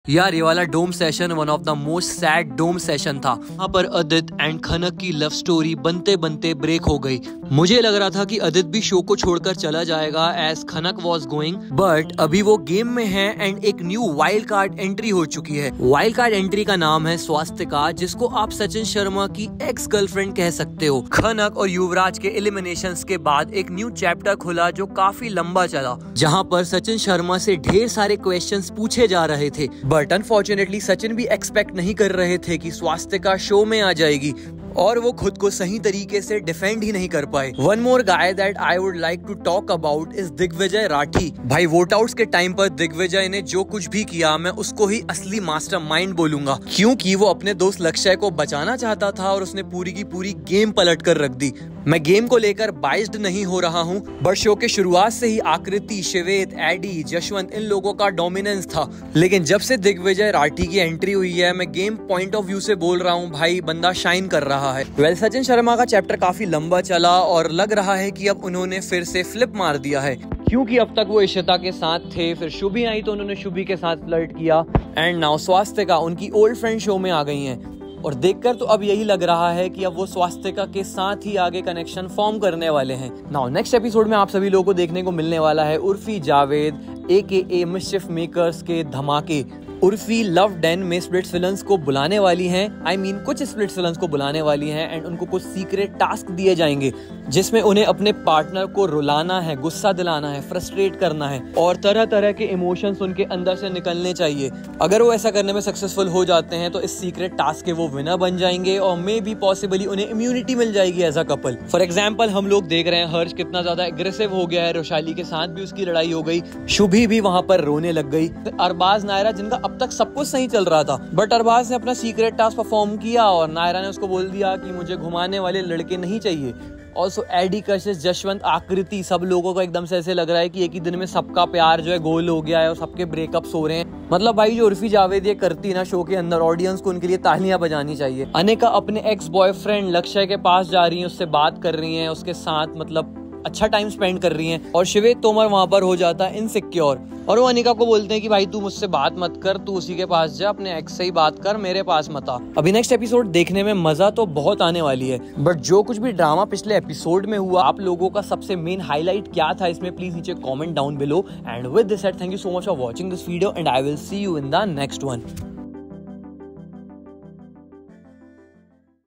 यार ये वाला dome session one of the most sad dome session था। यहाँ पर अदित एंड खनक की लव स्टोरी बनते बनते ब्रेक हो गई। मुझे लग रहा था कि अदित भी शो को छोड़कर चला जाएगा as Khanak was going, but अभी वो गेम में है एंड एक न्यू वाइल्ड कार्ड एंट्री हो चुकी है। वाइल्ड कार्ड एंट्री का नाम है स्वास्तिका, जिसको आप सचिन शर्मा की एक्स गर्लफ्रेंड कह सकते हो। खनक और युवराज के एलिमिनेशंस के बाद एक न्यू चैप्टर खुला जो काफी लंबा चला, जहाँ पर सचिन शर्मा से ढेर सारे क्वेश्चंस पूछे जा रहे थे। बट अनफॉर्चुनेटली सचिन भी एक्सपेक्ट नहीं कर रहे थे कि स्वास्तिका शो में आ जाएगी और वो खुद को सही तरीके से डिफेंड ही नहीं कर पाए। One more guy that I would like to talk about is Digvijay Rathee. भाई वोट आउट्स के टाइम पर दिग्विजय ने जो कुछ भी किया, मैं उसको ही असली मास्टरमाइंड बोलूंगा, क्योंकि वो अपने दोस्त लक्ष्य को बचाना चाहता था और उसने पूरी की पूरी गेम पलट कर रख दी। मैं गेम को लेकर बाइस्ड नहीं हो रहा हूँ, बट शो के शुरुआत से ही आकृति, श्वेत, एडी, जशवंत इन लोगों का डोमिनेंस था। लेकिन जब से दिग्विजय राठी की एंट्री हुई है, मैं गेम पॉइंट ऑफ व्यू से बोल रहा हूँ, भाई बंदा शाइन कर रहा है। वेल, सचिन शर्मा का चैप्टर काफी लंबा चला और लग रहा है कि अब उन्होंने फिर से फ्लिप मार दिया है, क्योंकि अब तक वो इशिता के साथ थे, फिर शुभी आई तो उन्होंने शुभी के साथ फ्लर्ट किया एंड नाउ स्वास्तिका उनकी ओल्ड फ्रेंड शो में आ गई हैं। और देखकर तो अब यही लग रहा है कि अब वो स्वास्तिका के साथ ही आगे कनेक्शन फॉर्म करने वाले हैं। नाउ नेक्स्ट एपिसोड में आप सभी लोगों को देखने को मिलने वाला है Urfi Javed AKA mischief makers के धमाके। उर्फी लव डेन में स्प्लिट्स विलन्स को बुलाने वाली हैं, कुछ स्प्लिट्स विलन्स को बुलाने वाली हैं एंड उनको कुछ सीक्रेट टास्क दिए जाएंगे, जिसमें उन्हें अपने पार्टनर को रुलाना है, गुस्सा दिलाना है, फ्रस्ट्रेट करना है और तरह तरह के इमोशंस उनके अंदर से निकलने चाहिए। अगर वो ऐसा करने में सक्सेसफुल हो जाते हैं तो इस सीक्रेट टास्क के वो विनर बन जाएंगे और मे बी पॉसिबली उन्हें इम्यूनिटी मिल जाएगी as a couple. For example हम लोग देख रहे हैं हर्ष कितना ज्यादा एग्रेसिव हो गया है, रोशाली के साथ भी उसकी लड़ाई हो गई, शुभी भी वहां पर रोने लग गई। अरबाज नायरा, जिनका अब तक सब कुछ सही चल रहा था, बट अरबाज ने अपना सीक्रेट टास्क परफॉर्म किया और नायरा ने उसको बोल दिया कि मुझे घुमाने वाले लड़के नहीं चाहिए। ऑल्सो एडी, कशिश, जशवंत, आकृति, सब लोगों को एकदम से ऐसे लग रहा है कि एक ही दिन में सबका प्यार जो है गोल हो गया है और सबके ब्रेकअप्स हो रहे हैं। मतलब भाई जो उर्फी जावेद ये करती ना शो के अंदर, ऑडियंस को उनके लिए तालियां बजानी चाहिए। अनिका अपने एक्स बॉयफ्रेंड लक्ष्य के पास जा रही है, उससे बात कर रही है, उसके साथ मतलब अच्छा टाइम स्पेंड कर रही हैं और श्वेत तोमर वहां पर हो जाता है इनसिक्योर और वो अनिका को बोलते हैं कि भाई तू मुझसे बात मत कर, तू उसी के पास जा, अपने एक्स से ही बात कर, मेरे पास मत आ। अभी नेक्स्ट एपिसोड देखने में मजा तो बहुत आने वाली है, बट जो कुछ भी ड्रामा पिछले एपिसोड में हुआ, आप लोगों का सबसे मेन हाईलाइट क्या था इसमें, प्लीज नीचे comment down below. And with this said, thank you so much for watching this video and I will see you in the next one.